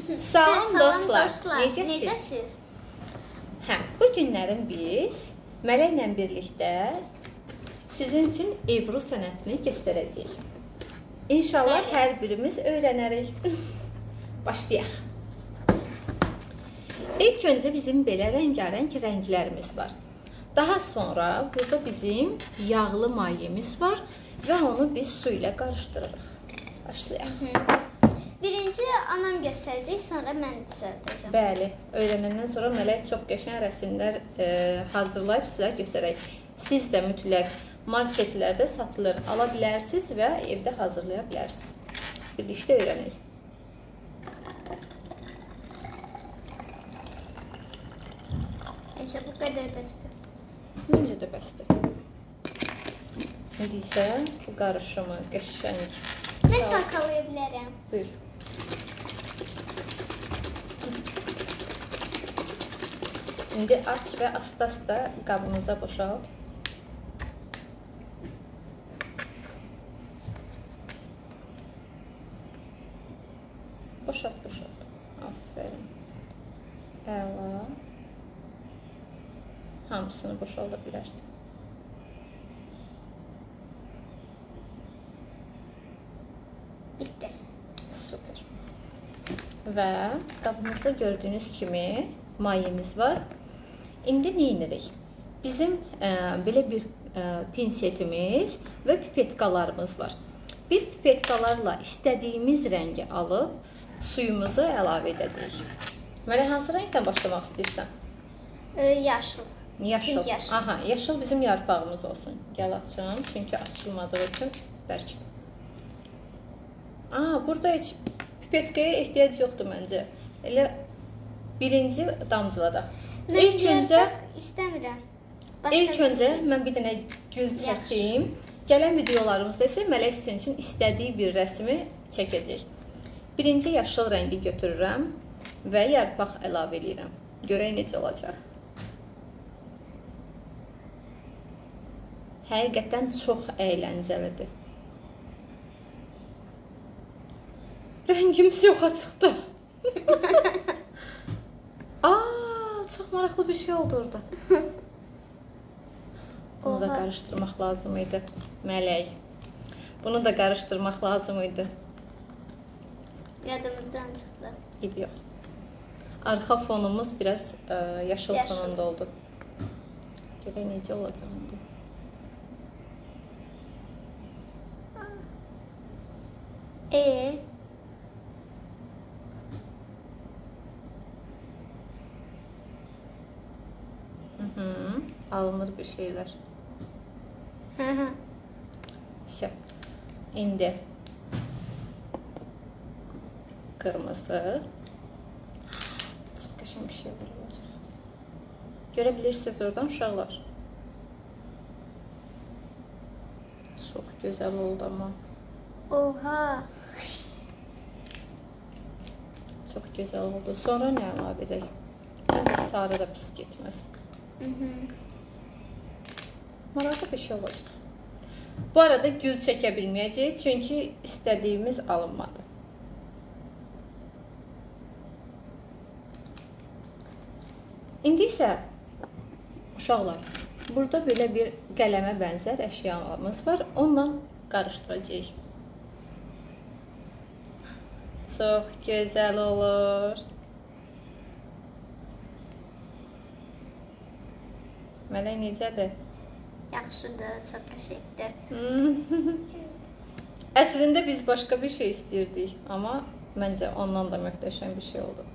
Salam dostlar. Necəsiz? Bu günlərin biz Mələklə birlikdə sizin üçün Ebru sənətini göstərəcəyik. İnşallah hər birimiz öyrənərik. Başlayaq. İlk öncə bizim belə rəngarəng rənglərimiz var. Daha sonra burada bizim yağlı mayemiz var və onu biz su ilə qarışdırırıq. Başlayaq. Birinci anam göstərəcək, sonra mən düzəldəcəm. Bəli, öyrənəndən sonra Mələk çox qəşəng rəsmlər hazırlayıb sizə göstərək. Siz də mütləq marketlərdə satılır, ala bilərsiniz və evdə hazırlaya bilərsiniz. Birlikdə öyrənək. Bu qədər bəsdir. Məncə də bəsdir. İndi isə bu qarışımı qəşəng. Mən çalkalaya bilərəm. Buyur. İndi aç və asta-asta qabımıza boşalt. Boşalt, boşalt. Aferin. Əla. Hamısını boşalda bilərsin. Bitti. Super. Və qabımızda gördüyünüz kimi mayemiz var. İndi nə edirik? Bizim belə bir pinsetimiz və pipetkalarımız var. Biz pipetkalarla istədiyimiz rəngi alıb suyumuzu əlavə edəcəyik. Mələk, hansı rəngdən başlamaq istəyirsən? Yaşıl. Yaşıl. Aha, yaşıl bizim yarpağımız olsun. Gəl açım, çünki açılmadığı üçün bərkdir. Burada heç pipetkaya ehtiyac yoxdur məncə. Elə birinci damcıladaq. İlk öncə mən bir dənə gül çəkeyim. Gələn videolarımızda isə Mələk sizin üçün istədiyi bir rəsmi çəkəcək. Birinci yaşıl rəngi götürürəm və yarpaq əlavə edirəm. Görək necə olacaq. Həqiqətən çox əyləncəlidir. Rəngimiz yoxa çıxdı. Çox maraqlı bir şey oldu orada. Bunu da qarışdırmaq lazım idi. Mələk. Bunu da qarışdırmaq lazım idi. Yadımızdan çıxdı. Eybi yox. Arxa fonumuz biraz yaşıl tonunda oldu. Görək necə olacaq indi. Alınır bir şeyler. İndi kırmızı. Çox qəşəng bir şey olacaq. Görə bilirsiniz oradan uşaqlar. Çox gözəl oldu amma. Oha. Çox gözəl oldu. Sonra nə əlavə edək? Məncə sarı da pis getməz. Maraqlı bir şey olacaq. Bu arada gül çəkə bilməyəcəyik, çünki istədiyimiz alınmadı. İndi isə uşaqlar, burada belə bir qələmə bənzər əşyamız var. Onunla qarışdıracağıq. Çox gözəl olur. Mələk necədir? Yaxşıdır, çox qəşəngdir. Əslində biz başqa bir şey istəyirdik, amma məncə ondan da möhtəşəm bir şey oldu.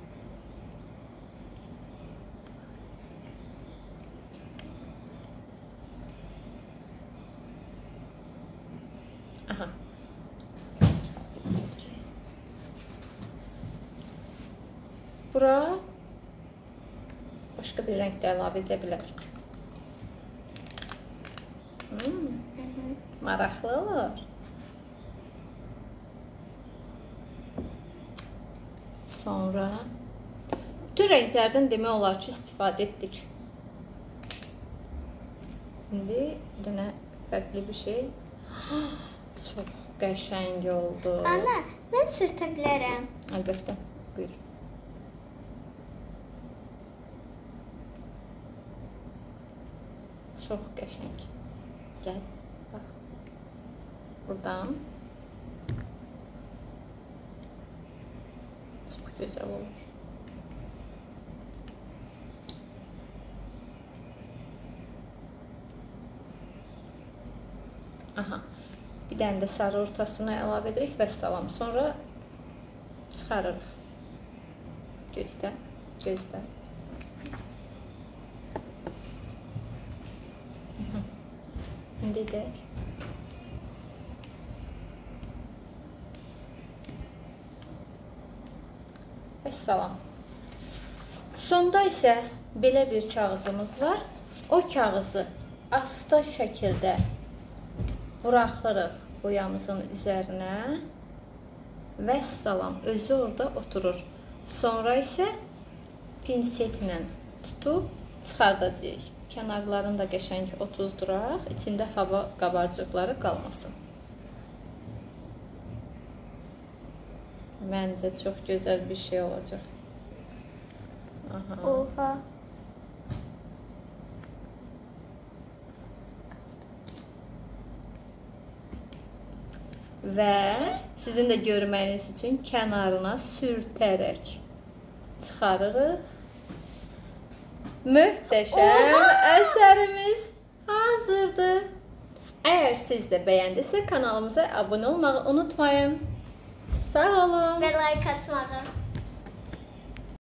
Aha. Bura başqa bir rəng də əlavə edə bilərik. Maraqlı olur. Sonra bütün rənglərdən demək olar ki, istifadə etdik. İndi bir dənə fərqli bir şey. Çox qəşəng oldu. Ana, mən sürtə bilərəm. Əlbəttə. Buyur. Çox qəşəng. Gəl, bax. Buradan. Çox gözəl olur. Aha. Bir dənə də sarı ortasına əlavə edirik və salam. Sonra çıxarırıq. Gözlə, gözlə. İndi edək. Və salam. Sonda isə belə bir kağızımız var. O kağızı asta şəkildə buraxırıq boyamızın üzərinə və salam, özü orada oturur. Sonra isə pinsetlə tutub çıxardacağıq. Kənarlarını da qəşəng otuzduraq, içində hava qabarcıqları qalmasın. Məncə çox gözəl bir şey olacaq. Aha. Oha. Və sizin də görməyiniz üçün kənarına sürtərək çıxarırıq. Möhtəşəm əsərimiz hazırdır. Əgər siz də bəyəndinizsə kanalımıza abunə olmağı unutmayın. Sağ olun. Ve like atmağı.